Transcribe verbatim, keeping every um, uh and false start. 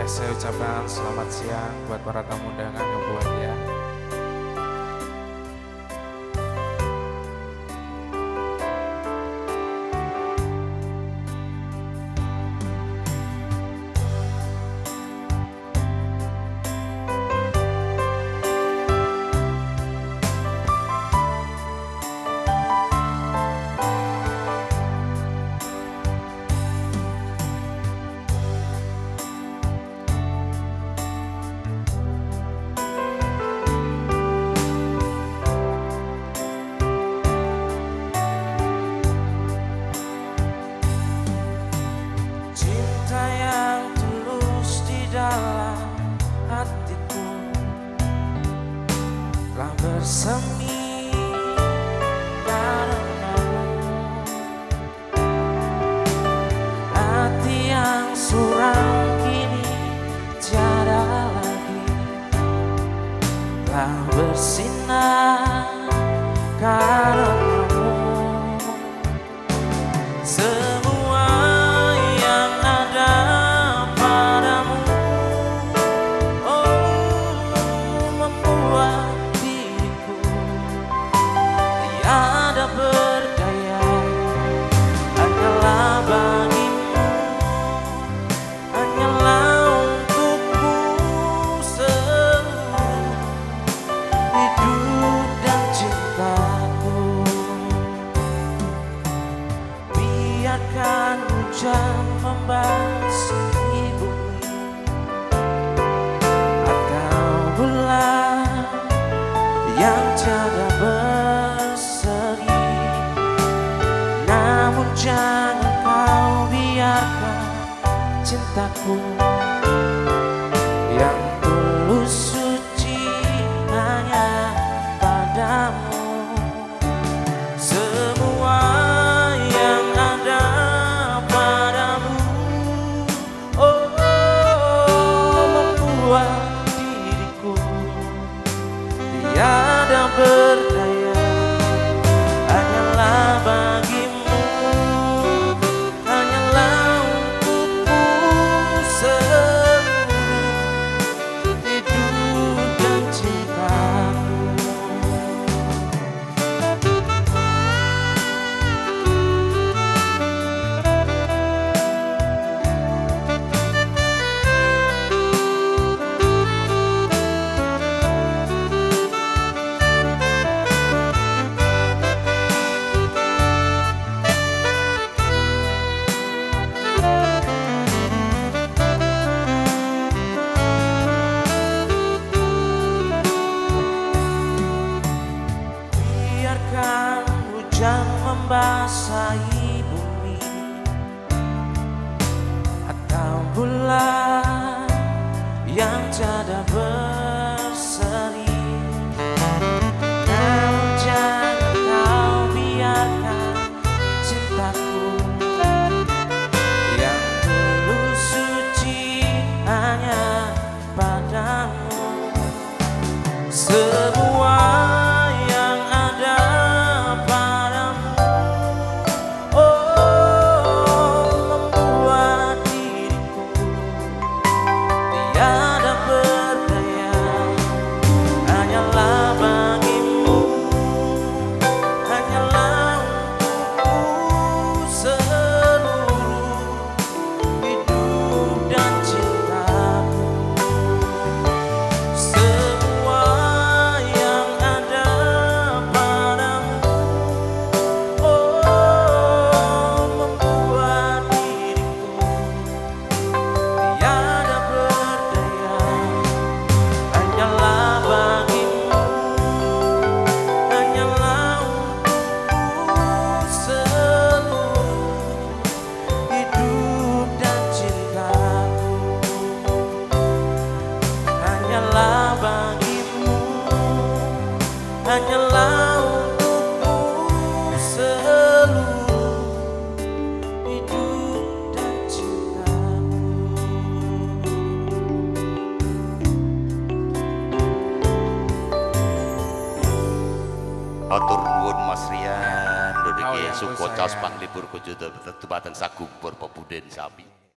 saya ucapkan selamat siang buat para tamu undangan yang berbahagia. Hatiku telah bersemi karenamu. Hati yang suram kini tiada lagi, telah bersinar karenamu. Semua yang ada padamu tiada berdaya, hanyalah bagimu, hanyalah untukku seluruh hidup dan cintaku. Biarkan hujan membasuhi bumi atau bulan yang tiada berseri, namun jangan kau biarkan cintaku yang tulus suci hanya padamu. Semua yang ada padamu, oh, oh membuat diriku tiada berdaya, hanyalah bagimu, hanyalah untukku seluruh hidup dan cintaku. Biarkan hujan membasahi bumi atau bulan yang tiada berseri, namun jangan kau biarkan cintaku yang tulus suci hanya padamu. Semua yang ada padamu, oh, membuat diriku tiada berdaya, hanyalah bagimu, hanyalah untukku seluruh hidup dan cintaku. Semua yang ada padamu, oh, membuat diriku tiada berdaya, hanyalah bagimu, hanyalah untukku seluruh hidup dan cintaku. Hanyalah bagimu, hanyalah untukku seluruh hidup dan cintaku. Atur nuwun Mas Rian, Oh, Dodeke ya, Suko saya. Caos Panglipur Kujuta Tebatan Sagung Purpopuden Sapi.